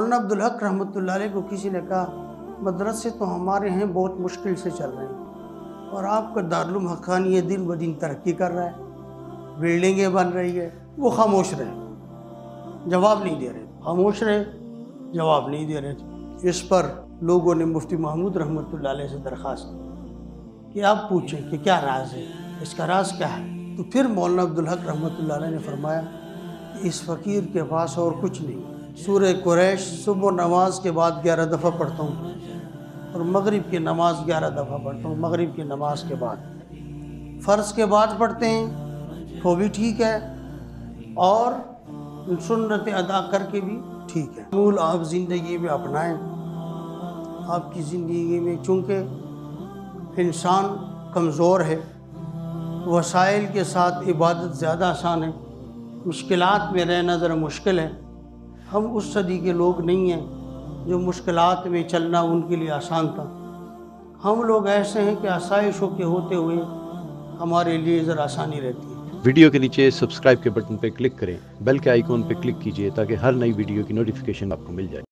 मौलाना अब्दुल हक रहमतुल्लाह अलैह को किसी ने कहा, मदरसे तो हमारे हैं बहुत मुश्किल से चल रहे हैं और आपका दारुल हक्कानियत दिन ब दिन तरक्की कर रहा है, बिल्डिंगें बन रही है। वो खामोश रहे, जवाब नहीं दे रहे, खामोश रहे, जवाब नहीं दे रहे थे। इस पर लोगों ने मुफ्ती महमूद रहमतुल्लाह अलैह से दरख्वास्त की कि आप पूछें कि क्या राज है, इसका राज क्या है। तो फिर मौलाना अब्दुल हक रहमतुल्लाह अलैह ने फरमाया कि इस फ़कीर के पास और कुछ नहीं। सूरह कुरैश सुबह नमाज के बाद 11 दफ़ा पढ़ता हूँ और मगरिब की नमाज 11 दफ़ा पढ़ता हूँ। मगरिब की नमाज के बाद, फ़र्ज़ के बाद पढ़ते हैं तो भी ठीक है और सुन्नत अदा करके भी ठीक है। मूल आप ज़िंदगी में अपनाएं। आपकी ज़िंदगी में चूँकि इंसान कमज़ोर है, वसाइल के साथ इबादत ज़्यादा आसान है, मुश्किलात में रहना ज़रा मुश्किल है। हम उस सदी के लोग नहीं हैं जो मुश्किलात में चलना उनके लिए आसान था। हम लोग ऐसे हैं कि आसाइशों के होते हुए हमारे लिए ज़रा आसानी रहती है। वीडियो के नीचे सब्सक्राइब के बटन पर क्लिक करें, बेल के आइकॉन पर क्लिक कीजिए ताकि हर नई वीडियो की नोटिफिकेशन आपको मिल जाए।